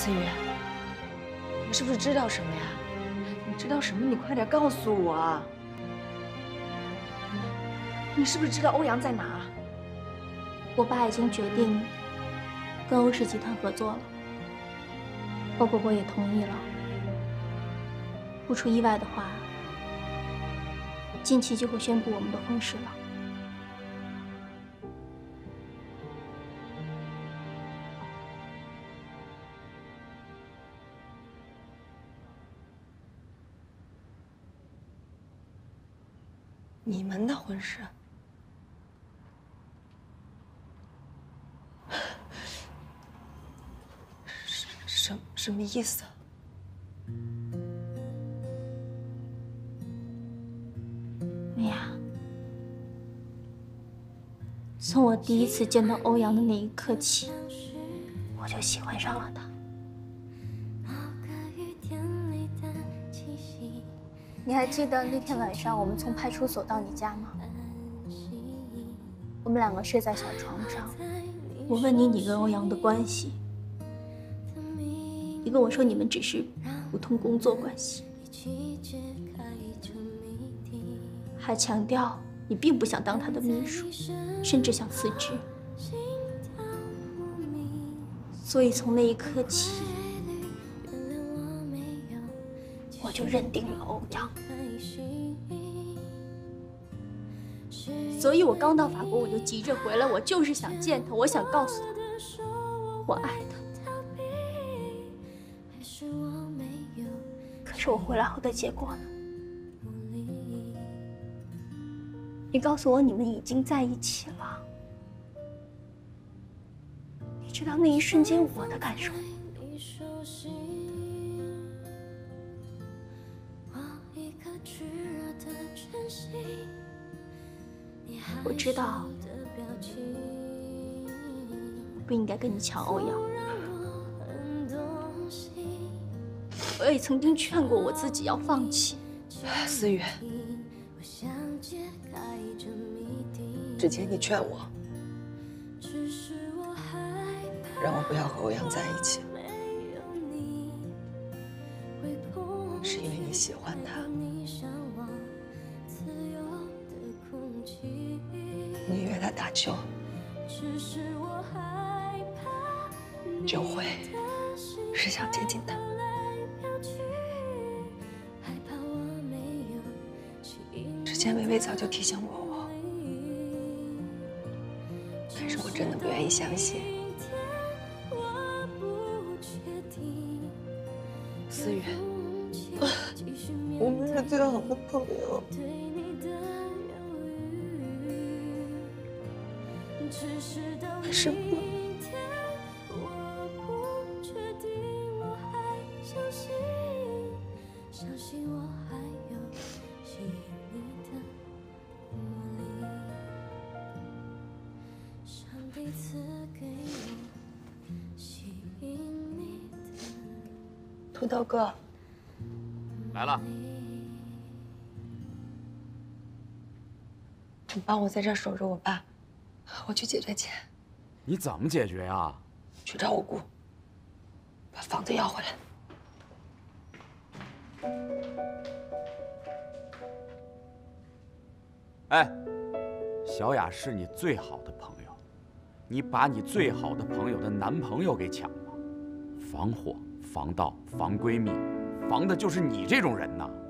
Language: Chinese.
思雨，你是不是知道什么呀？你知道什么？你快点告诉我啊！你是不是知道欧阳在哪？ 我爸已经决定跟欧氏集团合作了，欧伯伯也同意了。不出意外的话，近期就会宣布我们的婚事了。 你们的婚事？什么意思？ 美雅，从我第一次见到欧阳的那一刻起，我就喜欢上了他。你还记得那天晚上我们从派出所到你家吗？我们两个睡在小床上，我问你跟欧阳的关系，你跟我说你们只是普通工作关系，还强调你并不想当他的秘书，甚至想辞职。所以从那一刻起，我就认定了欧阳。所以我刚到法国，我就急着回来，我就是想见他，我想告诉他，我爱他。可是我回来后的结果呢？你告诉我你们已经在一起了。你知道那一瞬间我的感受吗？我知道我不应该跟你抢欧阳，我也曾经劝过我自己要放弃。 思雨，之前你劝我，让我不要和欧阳在一起，是因为你喜欢他。你约他打球，就会是想接近他。之前薇薇早就提醒过我，但是我真的不愿意相信。思雨，我们是最好的朋友。为什么？土豆哥， 来了。 你帮我在这儿守着我爸，我去解决钱。 你怎么解决呀？ 去找我姑，把房子要回来。 哎，小雅是你最好的朋友，你把你最好的朋友的男朋友给抢了，防火、防盗、防闺蜜，防的就是你这种人呐。